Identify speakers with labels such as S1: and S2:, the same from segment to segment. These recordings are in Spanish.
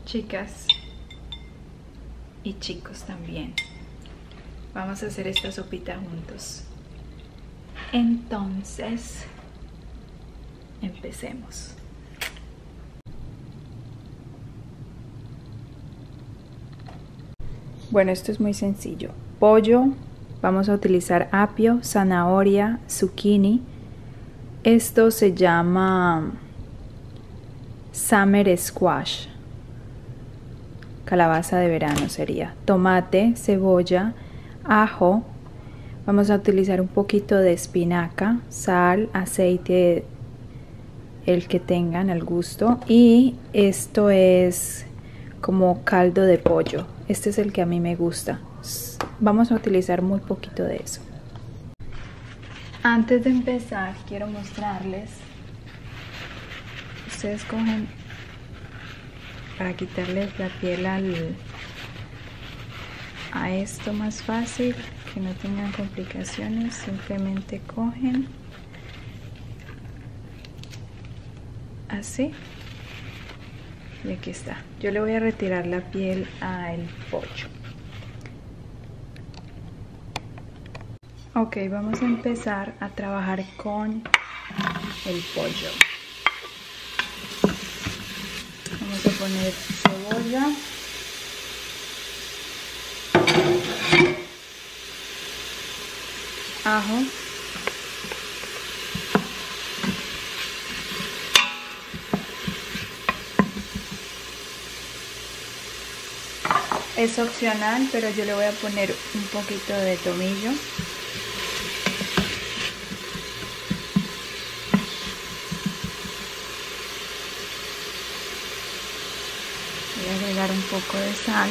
S1: Chicas y chicos también, vamos a hacer esta sopita juntos. Entonces, empecemos. Bueno, esto es muy sencillo. Pollo, vamos a utilizar apio, zanahoria, zucchini. Esto se llama summer squash. Calabaza de verano sería. Tomate, cebolla, ajo. Vamos a utilizar un poquito de espinaca, sal, aceite, el que tengan al gusto. Y esto es como caldo de pollo. Este es el que a mí me gusta. Vamos a utilizar muy poquito de eso. Antes de empezar, quiero mostrarles. Ustedes cogen para quitarles la piel a esto más fácil, que no tengan complicaciones. Simplemente cogen así y aquí está. Yo le voy a retirar la piel al pollo. Ok, vamos a empezar a trabajar con el pollo. Vamos a poner cebolla, ajo, es opcional, pero yo le voy a poner un poquito de tomillo. Voy a agregar un poco de sal.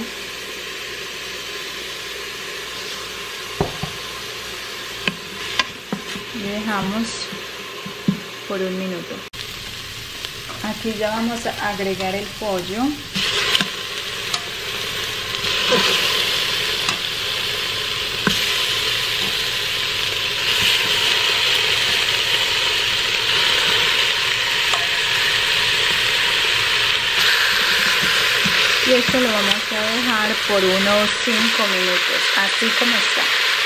S1: Y dejamos por un minuto. Aquí ya vamos a agregar el pollo. Y esto lo vamos a dejar por unos 5 minutos, así como está.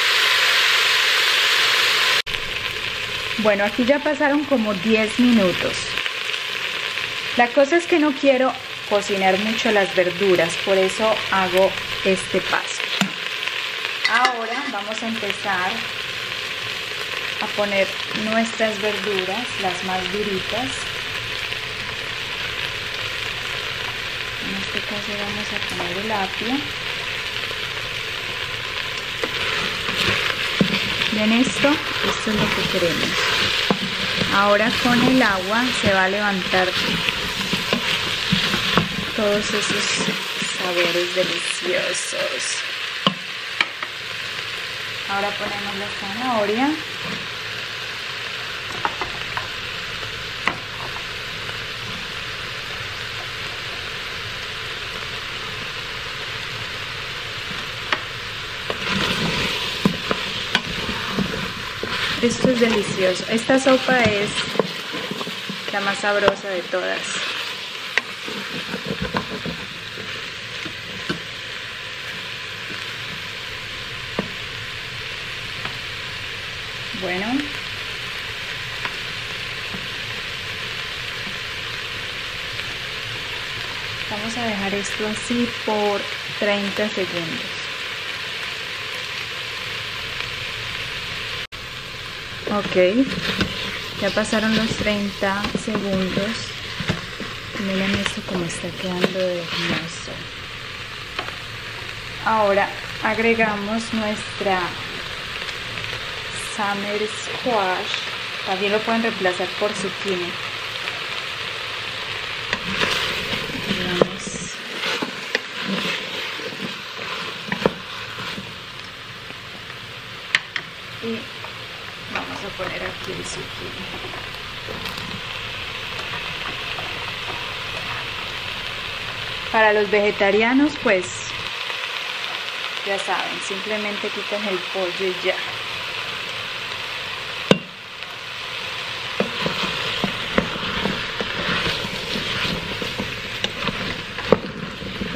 S1: Bueno, aquí ya pasaron como 10 minutos. La cosa es que no quiero cocinar mucho las verduras, por eso hago este paso. Ahora vamos a empezar a poner nuestras verduras, las más duritas. En este caso vamos a poner el apio. Ven esto es lo que queremos. Ahora con el agua se va a levantar todos esos sabores deliciosos. Ahora ponemos la zanahoria. Esto es delicioso. Esta sopa es la más sabrosa de todas. Bueno. Vamos a dejar esto así por 30 segundos. Ok, ya pasaron los 30 segundos. Miren esto como está quedando de hermoso. Ahora agregamos nuestra summer squash. También lo pueden reemplazar por zucchini. Y vamos a poner aquí el zucchini. Para los vegetarianos, pues ya saben, simplemente quitan el pollo y ya.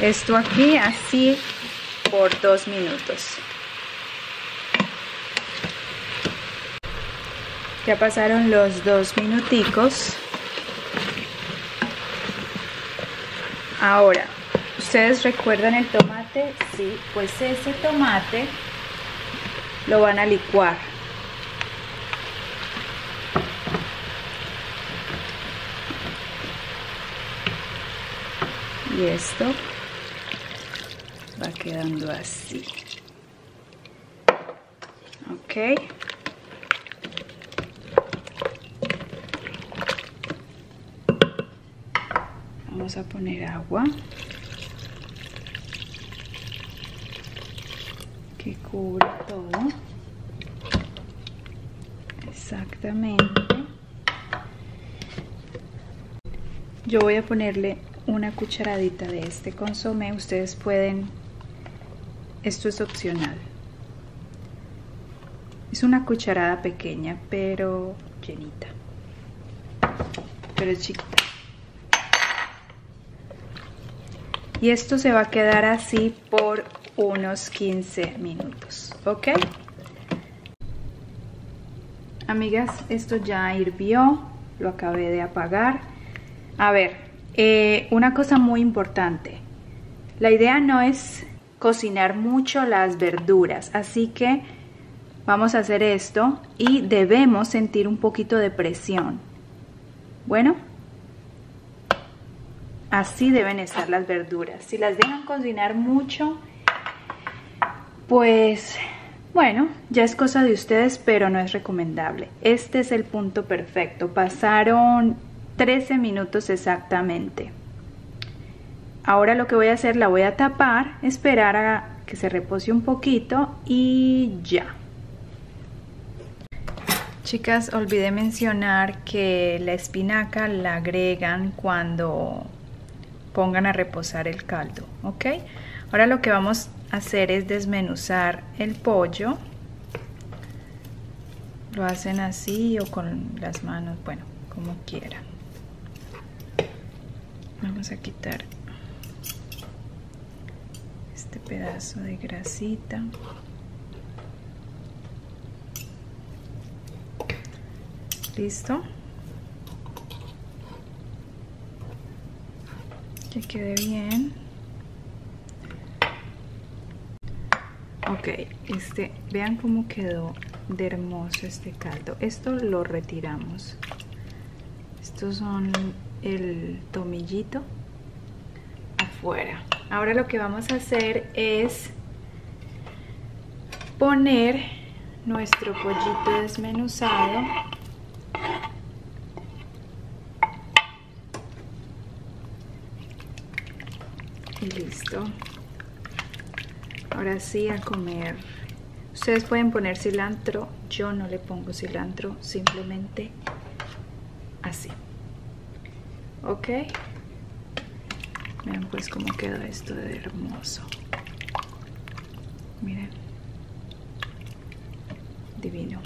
S1: esto aquí así por 2 minutos. Ya pasaron los 2 minuticos. Ahora, ¿ustedes recuerdan el tomate? Sí, pues ese tomate lo van a licuar. Y esto va quedando así. Ok. Vamos a poner agua que cubre todo. Exactamente. Yo voy a ponerle una cucharadita de este consomé. Ustedes pueden, esto es opcional. Es una cucharada pequeña, pero llenita. Pero es chiquita. Y esto se va a quedar así por unos 15 minutos, ¿ok? Amigas, esto ya hirvió, lo acabé de apagar. A ver, una cosa muy importante. La idea no es cocinar mucho las verduras, así que vamos a hacer esto y debemos sentir un poquito de presión. Bueno, así deben estar las verduras. Si las dejan cocinar mucho, pues bueno, ya es cosa de ustedes, pero no es recomendable. Este es el punto perfecto. Pasaron 13 minutos exactamente. Ahora lo que voy a hacer, la voy a tapar, esperar a que se repose un poquito y ya. Chicas, olvidé mencionar que la espinaca la agregan cuando pongan a reposar el caldo, ¿ok? Ahora lo que vamos a hacer es desmenuzar el pollo. Lo hacen así o con las manos, bueno, como quieran. Vamos a quitar este pedazo de grasita. Listo. Que quede bien. Ok, vean cómo quedó de hermoso este caldo. Esto lo retiramos. Estos son el tomillito afuera. Ahora lo que vamos a hacer es poner nuestro pollito desmenuzado. Y listo. Ahora sí, a comer. Ustedes pueden poner cilantro. Yo no le pongo cilantro, simplemente así. Ok. Vean pues cómo quedó esto de hermoso. Miren. Divino.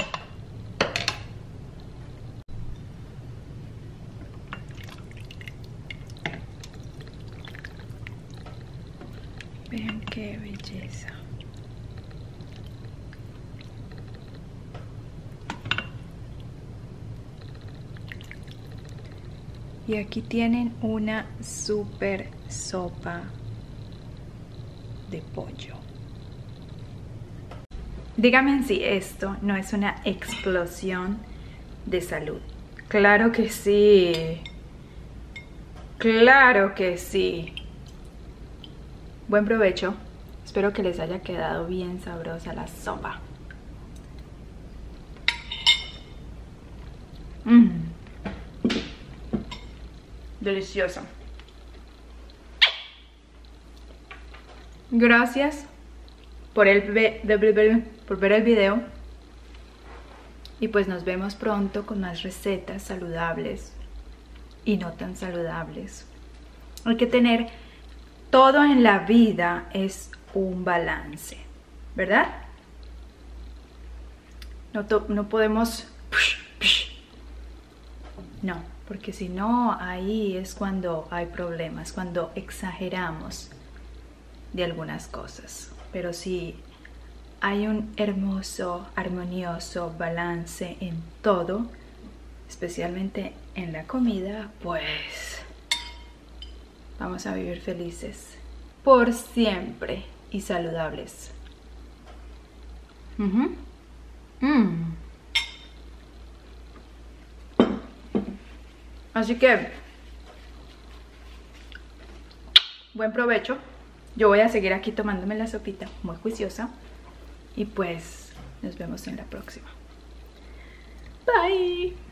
S1: Vean qué belleza. Y aquí tienen una super sopa de pollo. Díganme si esto no es una explosión de salud. Claro que sí. Claro que sí. Buen provecho. Espero que les haya quedado bien sabrosa la sopa. Delicioso. Gracias por ver el video. Y pues nos vemos pronto con más recetas saludables y no tan saludables. Hay que tener todo en la vida, es un balance, ¿verdad? No podemos... No, porque si no, ahí es cuando hay problemas, cuando exageramos de algunas cosas. Pero si hay un hermoso, armonioso balance en todo, especialmente en la comida, pues vamos a vivir felices por siempre y saludables. Así que buen provecho. Yo voy a seguir aquí tomándome la sopita muy juiciosa y pues nos vemos en la próxima. Bye.